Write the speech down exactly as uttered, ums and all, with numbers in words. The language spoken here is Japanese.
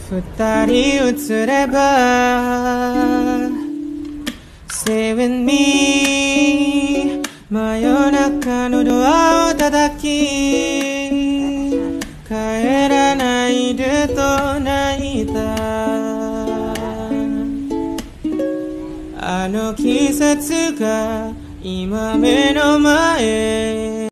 二人映れば Stay with me 真夜中のドアを叩き帰らないでと泣いたあの季節が今目の前